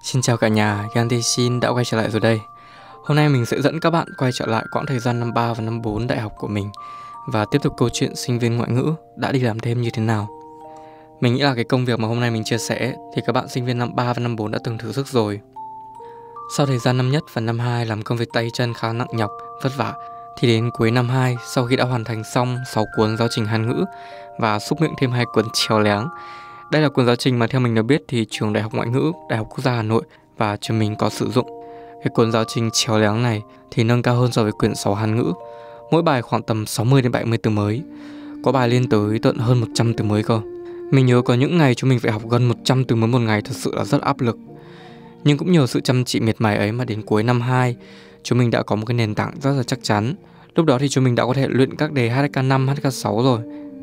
Xin chào cả nhà, Yanti Shin đã quay trở lại rồi đây. Hôm nay mình sẽ dẫn các bạn quay trở lại quãng thời gian năm 3 và năm 4 đại học của mình và tiếp tục câu chuyện sinh viên ngoại ngữ đã đi làm thêm như thế nào. Mình nghĩ là cái công việc mà hôm nay mình chia sẻ thì các bạn sinh viên năm 3 và năm 4 đã từng thử sức rồi. Sau thời gian năm nhất và năm 2 làm công việc tay chân khá nặng nhọc, vất vả, thì đến cuối năm 2 sau khi đã hoàn thành xong 6 cuốn giáo trình Hàn ngữ và xúc miệng thêm 2 cuốn chéo léng. Đây là cuốn giáo trình mà theo mình được biết thì trường Đại học Ngoại ngữ, Đại học Quốc gia Hà Nội và trường mình có sử dụng. Cái cuốn giáo trình chéo léng này thì nâng cao hơn so với quyển 6 Hàn ngữ. Mỗi bài khoảng tầm 60 đến 70 từ mới. Có bài lên tới tận hơn 100 từ mới cơ. Mình nhớ có những ngày chúng mình phải học gần 100 từ mới một ngày, thật sự là rất áp lực. Nhưng cũng nhờ sự chăm chỉ miệt mài ấy mà đến cuối năm 2, chúng mình đã có một cái nền tảng rất là chắc chắn. Lúc đó thì chúng mình đã có thể luyện các đề HSK5, HSK6 rồi.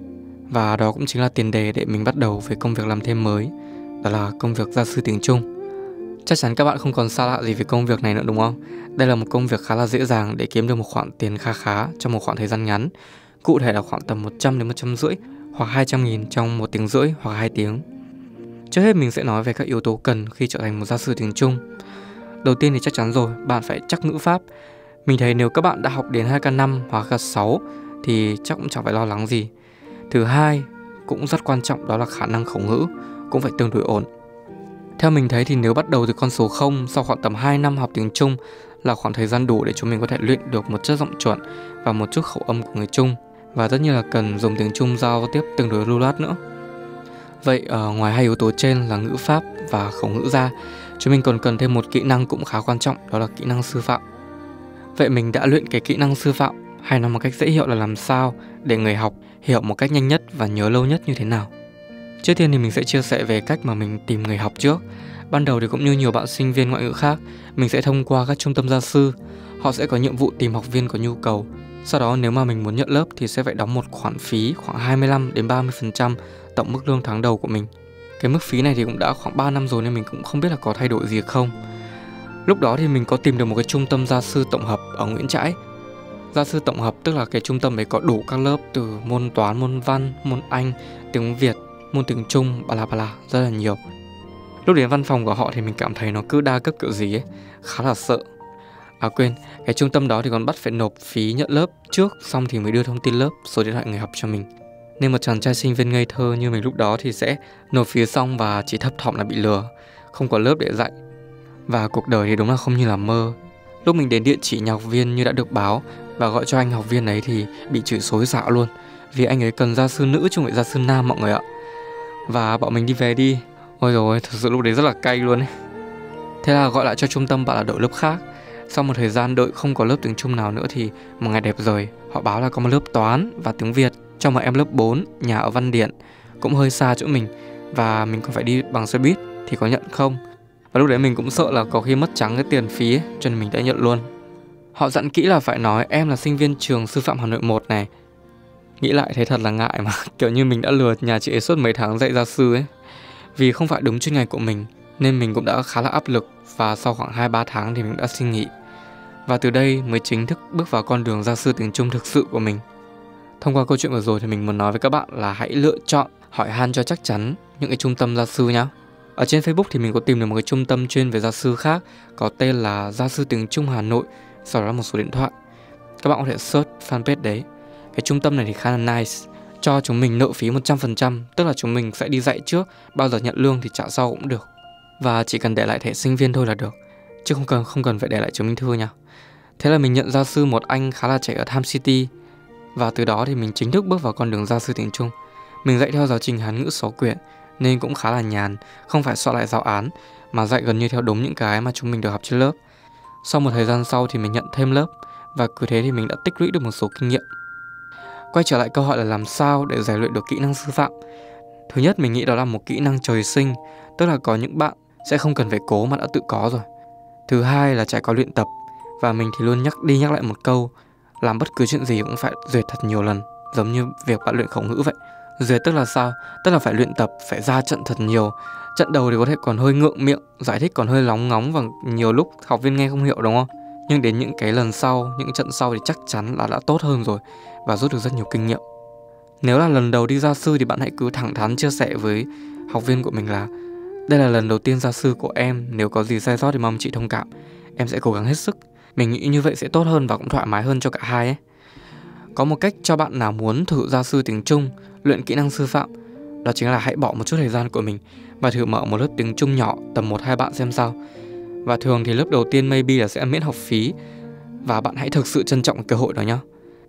Và đó cũng chính là tiền đề để mình bắt đầu với công việc làm thêm mới. Đó là công việc gia sư tiếng Trung. Chắc chắn các bạn không còn xa lạ gì về công việc này nữa đúng không? Đây là một công việc khá là dễ dàng để kiếm được một khoản tiền khá khá trong một khoảng thời gian ngắn. Cụ thể là khoảng tầm 100 đến 150 hoặc 200.000 trong 1 tiếng rưỡi hoặc 2 tiếng. Trước hết mình sẽ nói về các yếu tố cần khi trở thành một gia sư tiếng Trung. Đầu tiên thì chắc chắn rồi, bạn phải chắc ngữ pháp. Mình thấy nếu các bạn đã học đến 2K5 hoặc 2K6 thì chắc cũng chẳng phải lo lắng gì. Thứ hai, cũng rất quan trọng đó là khả năng khẩu ngữ, cũng phải tương đối ổn. Theo mình thấy thì nếu bắt đầu từ con số 0 sau khoảng tầm 2 năm học tiếng Trung là khoảng thời gian đủ để chúng mình có thể luyện được một chất giọng chuẩn và một chút khẩu âm của người Trung. Và tất nhiên là cần dùng tiếng Trung giao tiếp tương đối lưu loát nữa. Vậy ngoài hai yếu tố trên là ngữ pháp và khẩu ngữ ra, chúng mình còn cần thêm một kỹ năng cũng khá quan trọng, đó là kỹ năng sư phạm. Vậy mình đã luyện cái kỹ năng sư phạm, hay nói một cách dễ hiểu là làm sao để người học hiểu một cách nhanh nhất và nhớ lâu nhất như thế nào. Trước tiên thì mình sẽ chia sẻ về cách mà mình tìm người học trước. Ban đầu thì cũng như nhiều bạn sinh viên ngoại ngữ khác, mình sẽ thông qua các trung tâm gia sư. Họ sẽ có nhiệm vụ tìm học viên có nhu cầu. Sau đó nếu mà mình muốn nhận lớp thì sẽ phải đóng một khoản phí khoảng 25 đến 30% tổng mức lương tháng đầu của mình. Cái mức phí này thì cũng đã khoảng 3 năm rồi nên mình cũng không biết là có thay đổi gì không. Lúc đó thì mình có tìm được một cái trung tâm gia sư tổng hợp ở Nguyễn Trãi. Gia sư tổng hợp tức là cái trung tâm ấy có đủ các lớp từ môn toán, môn văn, môn Anh, tiếng Việt, môn tiếng Trung, bà la rất là nhiều. Lúc đến văn phòng của họ thì mình cảm thấy nó cứ đa cấp kiểu gì ấy, khá là sợ. À quên, cái trung tâm đó thì còn bắt phải nộp phí nhận lớp trước, xong thì mới đưa thông tin lớp, số điện thoại người học cho mình. Nên một chàng trai sinh viên ngây thơ như mình lúc đó thì sẽ nộp phí xong và chỉ thấp thỏm là bị lừa, không có lớp để dạy. Và cuộc đời thì đúng là không như là mơ. Lúc mình đến địa chỉ nhà học viên như đã được báo và gọi cho anh học viên ấy thì bị chửi xối xạo luôn, vì anh ấy cần gia sư nữ chứ không phải gia sư nam mọi người ạ. Và bọn mình đi về đi. Ôi dồi ôi, thật sự lúc đấy rất là cay luôn ấy. Thế là gọi lại cho trung tâm bảo là đổi lớp khác. Sau một thời gian đợi không có lớp tiếng Trung nào nữa thì một ngày đẹp rồi, họ báo là có một lớp toán và tiếng Việt cho một em lớp 4, nhà ở Văn Điển, cũng hơi xa chỗ mình và mình còn phải đi bằng xe buýt thì có nhận không. Và lúc đấy mình cũng sợ là có khi mất trắng cái tiền phí ấy, cho nên mình đã nhận luôn. Họ dặn kỹ là phải nói em là sinh viên trường sư phạm Hà Nội 1 này. Nghĩ lại thấy thật là ngại mà, kiểu như mình đã lừa nhà chị ấy suốt mấy tháng dạy gia sư ấy. Vì không phải đúng chuyên ngành của mình nên mình cũng đã khá là áp lực. Và sau khoảng 2-3 tháng thì mình đã xin nghỉ. Và từ đây mới chính thức bước vào con đường gia sư tiếng Trung thực sự của mình. Thông qua câu chuyện vừa rồi thì mình muốn nói với các bạn là hãy lựa chọn, hỏi han cho chắc chắn những cái trung tâm gia sư nhá. Ở trên Facebook thì mình có tìm được một cái trung tâm chuyên về gia sư khác, có tên là Gia sư tiếng Trung Hà Nội, sau đó là một số điện thoại. Các bạn có thể search fanpage đấy. Cái trung tâm này thì khá là nice, cho chúng mình nợ phí 100%, tức là chúng mình sẽ đi dạy trước, bao giờ nhận lương thì trả sau cũng được. Và chỉ cần để lại thẻ sinh viên thôi là được, chứ không cần phải để lại chứng minh thư nha. Thế là mình nhận gia sư một anh khá là trẻ ở Tham City. Và từ đó thì mình chính thức bước vào con đường gia sư tiếng Trung. Mình dạy theo giáo trình Hán ngữ 6 quyển nên cũng khá là nhàn, không phải soạn lại giáo án mà dạy gần như theo đúng những cái mà chúng mình được học trên lớp. Sau một thời gian sau thì mình nhận thêm lớp, và cứ thế thì mình đã tích lũy được một số kinh nghiệm. Quay trở lại câu hỏi là làm sao để rèn luyện được kỹ năng sư phạm. Thứ nhất mình nghĩ đó là một kỹ năng trời sinh, tức là có những bạn sẽ không cần phải cố mà đã tự có rồi. Thứ hai là trải qua luyện tập, và mình thì luôn nhắc đi nhắc lại một câu, làm bất cứ chuyện gì cũng phải duyệt thật nhiều lần, giống như việc bạn luyện khẩu ngữ vậy. Duyệt tức là sao? Tức là phải luyện tập, phải ra trận thật nhiều. Trận đầu thì có thể còn hơi ngượng miệng, giải thích còn hơi lóng ngóng và nhiều lúc học viên nghe không hiểu đúng không? Nhưng đến những cái lần sau, những trận sau thì chắc chắn là đã tốt hơn rồi và rút được rất nhiều kinh nghiệm. Nếu là lần đầu đi gia sư thì bạn hãy cứ thẳng thắn chia sẻ với học viên của mình là Đây là lần đầu tiên gia sư của em, nếu có gì sai sót thì mong chị thông cảm. Em sẽ cố gắng hết sức. Mình nghĩ như vậy sẽ tốt hơn và cũng thoải mái hơn cho cả hai ấy. Có một cách cho bạn nào muốn thử gia sư tiếng Trung, luyện kỹ năng sư phạm, đó chính là hãy bỏ một chút thời gian của mình và thử mở một lớp tiếng Trung nhỏ tầm 1-2 bạn xem sao. Và thường thì lớp đầu tiên maybe là sẽ miễn học phí, và bạn hãy thực sự trân trọng cơ hội đó nhé.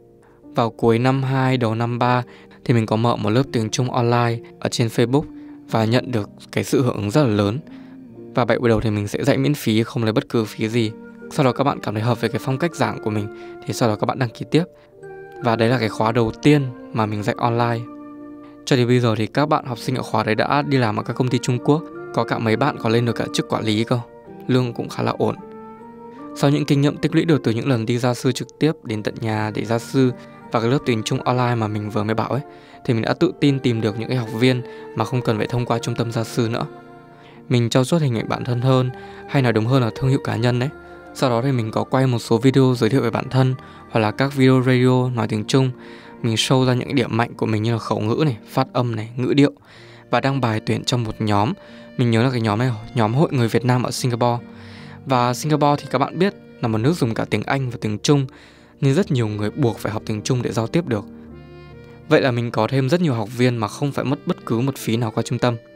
Vào cuối năm 2 đầu năm 3 thì mình có mở một lớp tiếng Trung online ở trên Facebook và nhận được cái sự hưởng ứng rất là lớn. Và 7 buổi đầu thì mình sẽ dạy miễn phí, không lấy bất cứ phí gì. Sau đó các bạn cảm thấy hợp với cái phong cách giảng của mình thì sau đó các bạn đăng ký tiếp. Và đấy là cái khóa đầu tiên mà mình dạy online. Cho đến bây giờ thì các bạn học sinh ở khóa đấy đã đi làm ở các công ty Trung Quốc. Có cả mấy bạn còn lên được cả chức quản lý cơ. Lương cũng khá là ổn. Sau những kinh nghiệm tích lũy được từ những lần đi gia sư trực tiếp đến tận nhà để gia sư và cái lớp tiếng Trung online mà mình vừa mới bảo ấy, thì mình đã tự tin tìm được những cái học viên mà không cần phải thông qua trung tâm gia sư nữa. Mình trau chuốt hình ảnh bản thân hơn, hay nói đúng hơn là thương hiệu cá nhân đấy. Sau đó thì mình có quay một số video giới thiệu về bản thân, hoặc là các video radio nói tiếng Trung. Mình show ra những điểm mạnh của mình như là khẩu ngữ này, phát âm này, ngữ điệu. Và đăng bài tuyển trong một nhóm. Mình nhớ là cái nhóm này là nhóm Hội Người Việt Nam ở Singapore. Và Singapore thì các bạn biết là một nước dùng cả tiếng Anh và tiếng Trung, nên rất nhiều người buộc phải học tiếng Trung để giao tiếp được. Vậy là mình có thêm rất nhiều học viên mà không phải mất bất cứ một phí nào qua trung tâm.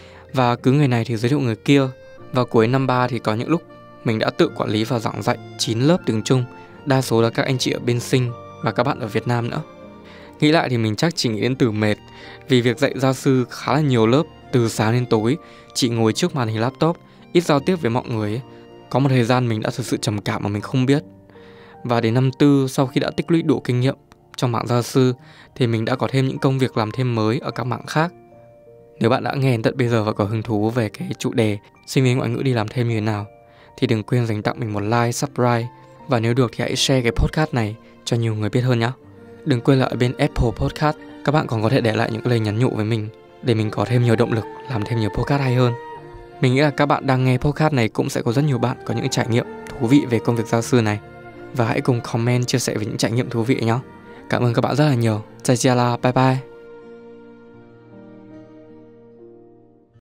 Và cứ người này thì giới thiệu người kia. Và cuối năm 3 thì có những lúc mình đã tự quản lý và giảng dạy 9 lớp tiếng Trung. Đa số là các anh chị ở bên Sing và các bạn ở Việt Nam nữa. Nghĩ lại thì mình chắc chỉ nghĩ đến từ mệt, vì việc dạy gia sư khá là nhiều lớp, từ sáng đến tối, chỉ ngồi trước màn hình laptop, ít giao tiếp với mọi người ấy. Có một thời gian mình đã thực sự trầm cảm mà mình không biết. Và đến năm 4, sau khi đã tích lũy đủ kinh nghiệm trong mảng gia sư, thì mình đã có thêm những công việc làm thêm mới ở các mảng khác. Nếu bạn đã nghe đến tận bây giờ và có hứng thú về cái chủ đề sinh viên ngoại ngữ đi làm thêm như thế nào, thì đừng quên dành tặng mình một like, subscribe. Và nếu được thì hãy share cái podcast này cho nhiều người biết hơn nhé. Đừng quên là ở bên Apple Podcast, các bạn còn có thể để lại những lời nhắn nhủ với mình để mình có thêm nhiều động lực làm thêm nhiều podcast hay hơn. Mình nghĩ là các bạn đang nghe podcast này cũng sẽ có rất nhiều bạn có những trải nghiệm thú vị về công việc gia sư này. Và hãy cùng comment chia sẻ về những trải nghiệm thú vị nhé. Cảm ơn các bạn rất là nhiều. Zai Jia la, bye bye.